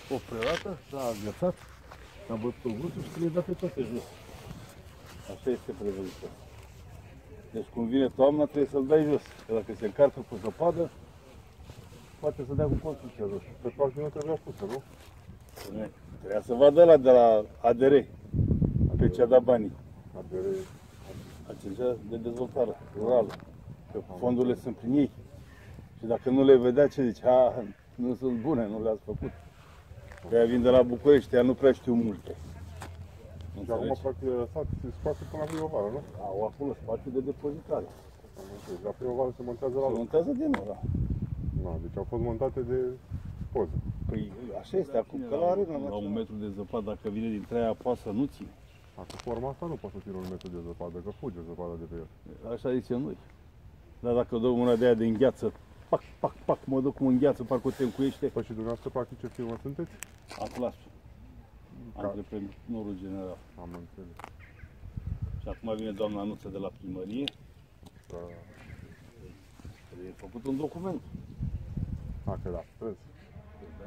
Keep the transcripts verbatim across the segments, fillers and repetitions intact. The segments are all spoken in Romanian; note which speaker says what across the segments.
Speaker 1: o prelată, s-a agățat, s-a bătut vârtul și le-a dat pe toate jos. Așa este prevăzut. Deci când vine toamna trebuie să-l dai jos, că dacă se încarcă cu zăpadă, poate să dea cu construcția jos.
Speaker 2: Pe parcă nu trebuia pusă, nu?
Speaker 1: Trebuia să vadă ăla de la A D R, pe ce a dat banii.
Speaker 2: A D R.
Speaker 1: Agenția de dezvoltare rurală. Că fondurile sunt prin ei. Și dacă nu le vedea, ce zice? Ha, nu sunt bune, nu le-ați făcut. Că ea vin de la București, ea nu prea știu multe.
Speaker 2: Și acum, practic, le lăsat spațiu până la primăvară, nu?
Speaker 1: Au acolo spațiu de depozitare.
Speaker 2: La primăvară se montează la
Speaker 1: Se montează din nou, da.
Speaker 2: Da, deci au fost montate de poză.
Speaker 1: Păi așa este, acum că la arena, la un metru de zăpadă, dacă vine dintre aia apasă, nu ține.
Speaker 2: Acum forma asta nu poate să țină un metru de zăpadă, că fuge zăpada de pe el.
Speaker 1: Așa zicem noi. Dar dacă dau una de aia de îngheață, pac, pac, pac, mă duc cu îngheață, parcă o te încuiește.
Speaker 2: Păi și dumneavoastră, practic, ce firmă sunteți?
Speaker 1: Atlasul. Antreprenorul general.
Speaker 2: Am înțeles.
Speaker 1: Și acum vine doamna Anuță de la primărie.
Speaker 2: Da.
Speaker 1: Trebuie făcut un document.
Speaker 2: A, că da, trebuie.
Speaker 1: Da?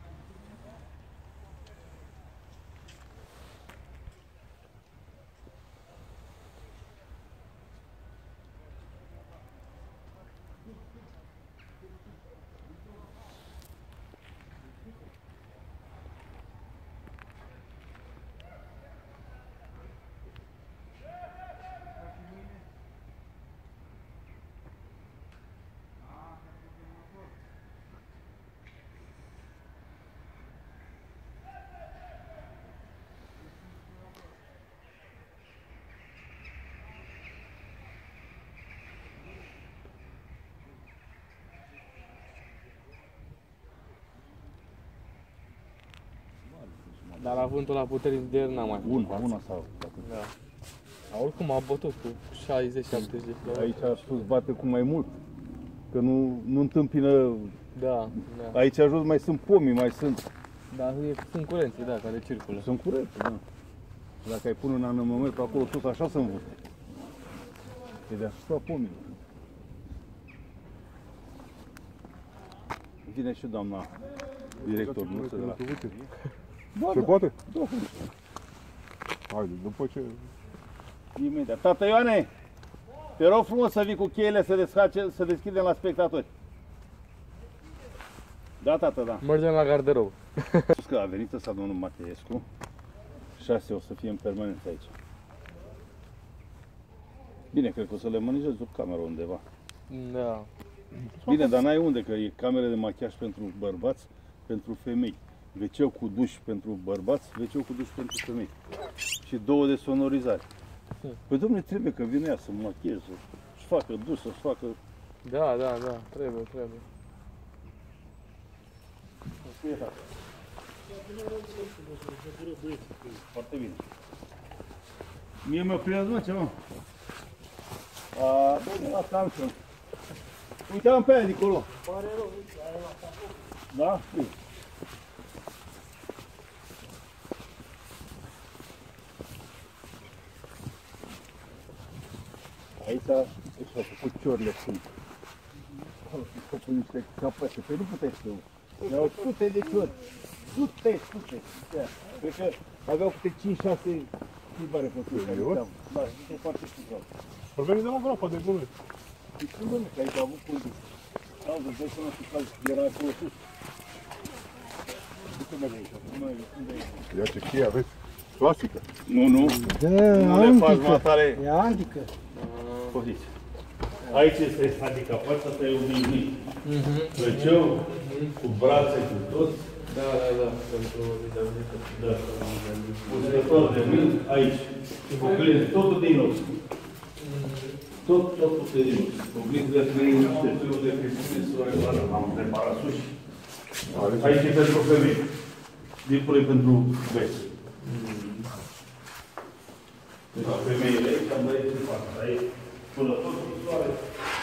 Speaker 3: Dar la vântul la puternic de ieri n-am mai
Speaker 1: Una,
Speaker 3: făcut
Speaker 1: una sau
Speaker 3: Da. Dar oricum a bătut cu șaizeci șaptezeci de km.
Speaker 1: Aici a spus bate cu mai mult. Că nu, nu întâmpină.
Speaker 3: Da, da.
Speaker 1: Aici jos mai sunt pomii, mai sunt.
Speaker 3: Dar e, sunt curenții, da, care circulă.
Speaker 1: Sunt curenți, da. Și dacă ai pune un anemometru acolo, tot așa se învârte. E deasupra pomilor. Vine și doamna director, nu se de la... Da,
Speaker 2: Se
Speaker 1: da.
Speaker 2: poate?
Speaker 1: Da,
Speaker 2: Haide, după ce...
Speaker 1: imediat. Tată Ioane, te rog frumos să vii cu cheile să, desface, să deschidem la spectatori. Da, tată, da.
Speaker 3: Mergem la garderobă.
Speaker 1: Spus că a venit ăsta domnul Mateescu, șase o să fie în permanență aici. Bine, cred că o să le manejez o cameră undeva.
Speaker 3: Da.
Speaker 1: Bine, dar n-ai unde, că e camere de machiaj pentru bărbați, pentru femei. Veceu cu duș pentru bărbați, veceu cu duș pentru femei. Și două de sonorizare. Păi dom'le, trebuie că vine ea să machieze, să-și facă duș, să-și facă...
Speaker 3: Da, da, da, trebuie, trebuie.
Speaker 1: Foarte bine. Mie mă prins, mă, ceva. A, bine, la Samsung. Uite-am pe aia de acolo. Pare rău, uite, aia la capul. Da? Bine. Aici s-au făcut ciorile sunt. Au făcut niște capățe, păi nu puteai să... Erau sute de ciori. Sute, sute. Cred că aveau câte cinci șase filbare făcute. Da, și foarte știut.
Speaker 2: Vor veni de la groapa de gume.
Speaker 1: Și când nu, că aici au avut cultul. Au văzut, dai să nu știu care era acolo sus. Uite mă de aici, unde e aici?
Speaker 2: Ia ce cheie aveți. Clasică.
Speaker 1: Nu, nu.
Speaker 4: Da,
Speaker 1: Nu le faci matale.
Speaker 4: E antică.
Speaker 1: Poftiți. Aici este handicapat, asta e un mic. Plăceu, cu brațe, cu tot.
Speaker 3: Da, da, da, pentru vitaminică.
Speaker 1: Da. Uscător de mâini, aici. Și bucălesc totul din nou. Tot, totul de din nou. Bucălesc de mâini, niște fiuri de crispune, să o reparăm. Am reparat sus. Aici e pentru femei. Dipul e pentru băieți. Deci la femeile aici am băieți în față. Aici, până tot, soare.